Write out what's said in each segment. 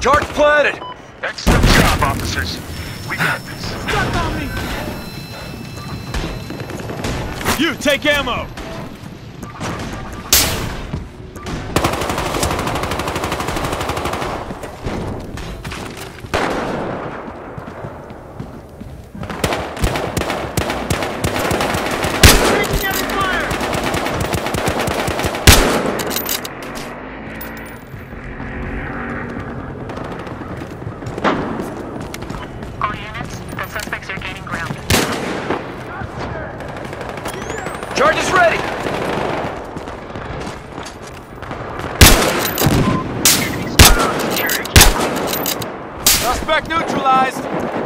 Charge planted! Excellent job, officers. We got this. Duck on me! You, take ammo! Charge is ready! Suspect neutralized!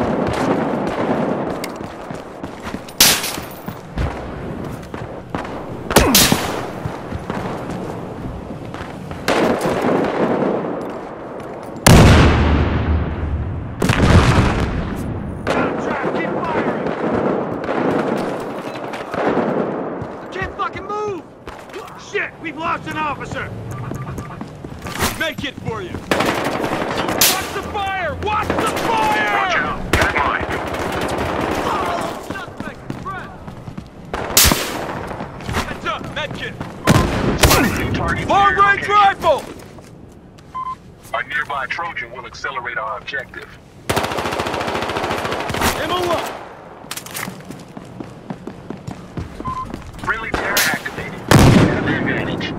Shit! We've lost an officer! Make it for you! Watch the fire! Watch the fire! Watch out. Get in line. Suspect, front! Heads up, medkit! Long-range rifle! A nearby Trojan will accelerate our objective. Ammo up! Friendly terror activated. Have the advantage.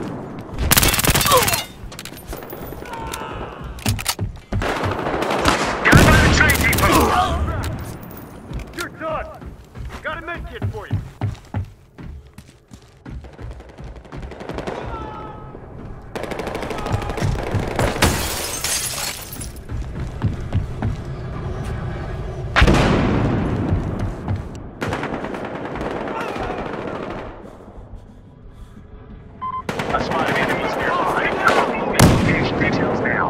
Guy by the train depot! You're done! Got a medkit for you! I spotted enemies nearby. Moving location details now.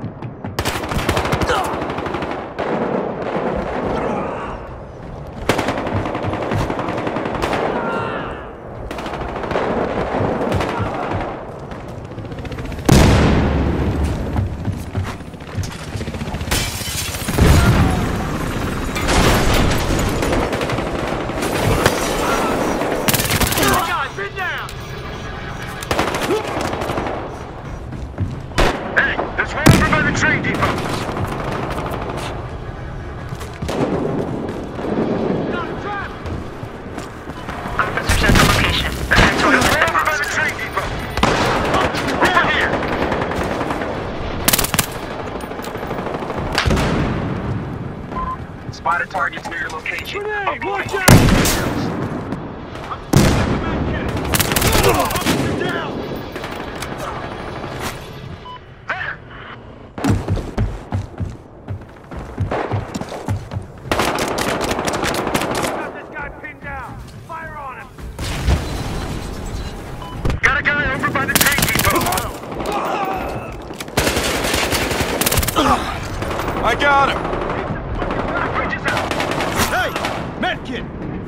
Hey, there's one over by the train depot. Officers at the location. There's one over by the train depot. Over here. Spotted targets near your location. Grenade, watch out! Down! There. Got this guy pinned down! Fire on him! Got a guy over by the train depot. I got him! The bridge is out. Hey! Medkit!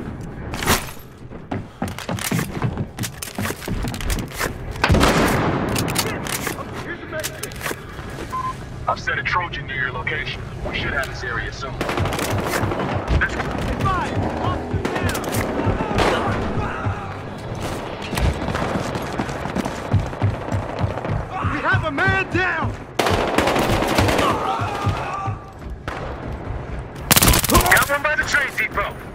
Here's the medkit! I've set a Trojan near your location. We should have this area soon. Fire! Officer down! We have a man down! Got one by the train depot.